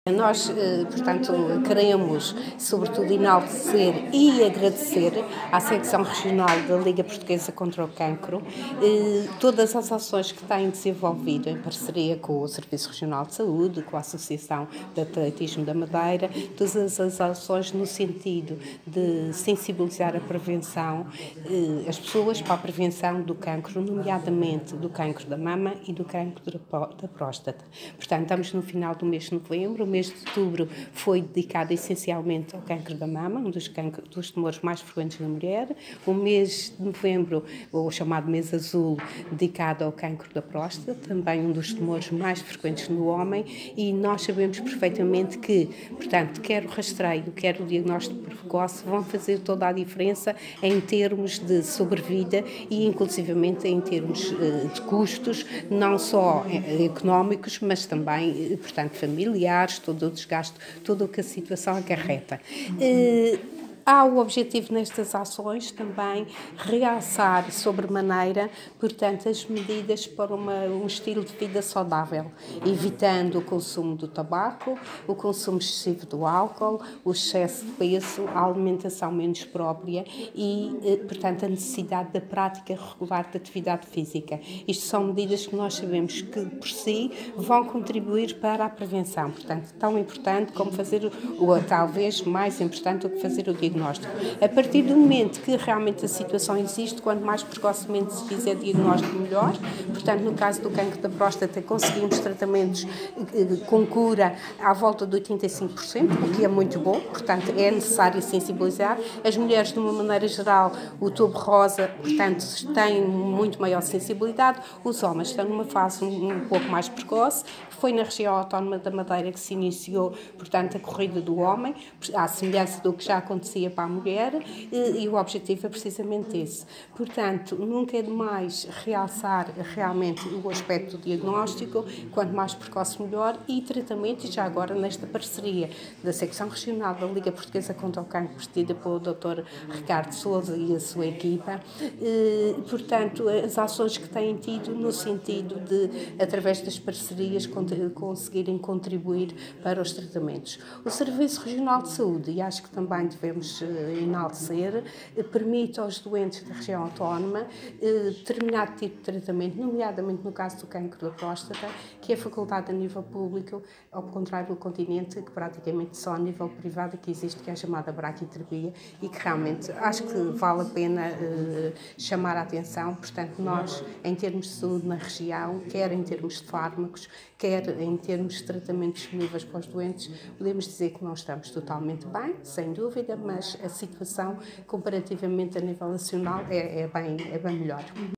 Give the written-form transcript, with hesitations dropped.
Nós, portanto, queremos, sobretudo, enaltecer e agradecer à Secção Regional da Liga Portuguesa contra o Cancro todas as ações que têm desenvolvido em parceria com o Serviço Regional de Saúde, com a Associação de Atletismo da Madeira, todas as ações no sentido de sensibilizar a prevenção, as pessoas para a prevenção do cancro, nomeadamente do cancro da mama e do cancro da próstata. Portanto, estamos no final do mês de novembro. O mês de outubro foi dedicado essencialmente ao cancro da mama, um dos tumores mais frequentes na mulher. O mês de novembro, o chamado mês azul, dedicado ao cancro da próstata, também um dos tumores mais frequentes no homem, e nós sabemos perfeitamente que, portanto, quer o rastreio, quer o diagnóstico precoce vão fazer toda a diferença em termos de sobrevida e, inclusivamente, em termos de custos, não só económicos, mas também, portanto, familiares, todo o desgaste, tudo o que a situação acarreta. Há o objetivo nestas ações também realçar sobremaneira, portanto, as medidas para um estilo de vida saudável, evitando o consumo do tabaco, o consumo excessivo do álcool, o excesso de peso, a alimentação menos própria e, portanto, a necessidade da prática regular de atividade física. Isto são medidas que nós sabemos que, por si, vão contribuir para a prevenção. Portanto, tão importante como fazer, ou talvez mais importante do que fazer o diagnóstico. A partir do momento que realmente a situação existe, quanto mais precocemente se fizer diagnóstico, melhor. Portanto, no caso do cancro da próstata, conseguimos tratamentos com cura à volta de 85%, o que é muito bom. Portanto, é necessário sensibilizar. As mulheres, de uma maneira geral, o Outubro Rosa, portanto, têm muito maior sensibilidade. Os homens estão numa fase um pouco mais precoce. Foi na região autónoma da Madeira que se iniciou, portanto, a corrida do homem, à semelhança do que já acontecia para a mulher, e o objetivo é precisamente esse. Portanto, nunca é demais realçar realmente o aspecto diagnóstico, quanto mais precoce melhor, e tratamento, e já agora nesta parceria da Secção Regional da Liga Portuguesa contra o Cancro, presidida pelo Dr. Ricardo Sousa e a sua equipa, portanto, as ações que têm tido no sentido de, através das parcerias, conseguirem contribuir para os tratamentos. O Serviço Regional de Saúde, e acho que também devemos enaltecer, permite aos doentes da região autónoma determinado tipo de tratamento, nomeadamente no caso do cancro da próstata, que é facultado a nível público, ao contrário do continente, que praticamente só a nível privado que existe, que é a chamada braquiterapia, e que realmente acho que vale a pena chamar a atenção. Portanto, nós, em termos de saúde na região, quer em termos de fármacos, quer em termos de tratamentos disponíveis para os doentes, podemos dizer que não estamos totalmente bem, sem dúvida, mas a situação, comparativamente a nível nacional, é bem melhor.